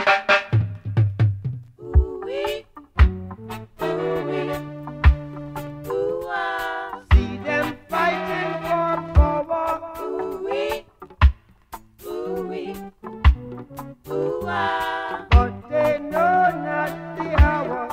Ooh-wee, ooh-wee, ooh-ah. See them fighting for power. Ooh-wee, ooh-wee, ooh-ah. But they know not the hour.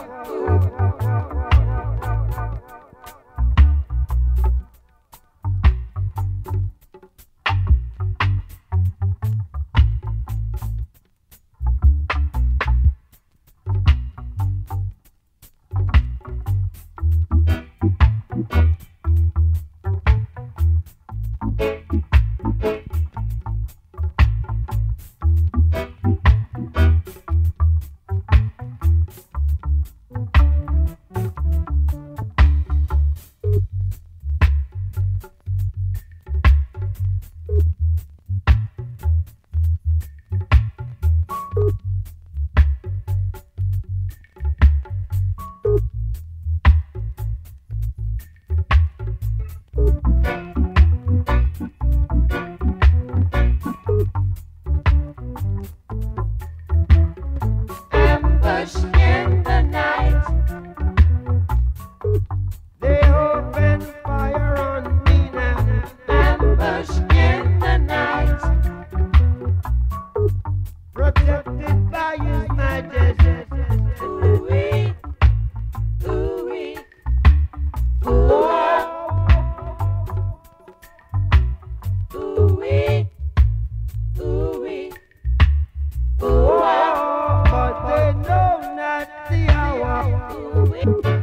Ambush in the night. They open fire on me now. Ambush in the night. Protected by His Majesty. Ooh-wee, ooh-wee, ooh-ah. Ooh-wee, ooh-wee, ooh-ah. But they know not the hour. Ooh-wee.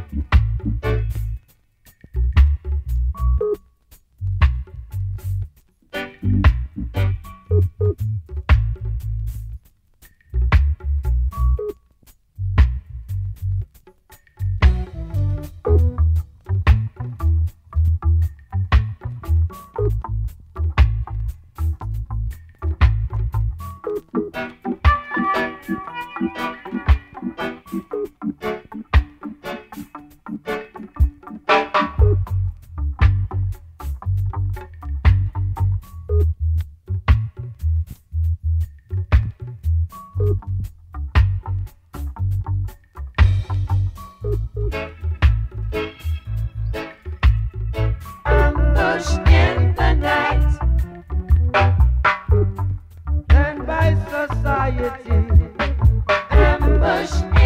Ambush in the night. And by society. Ambush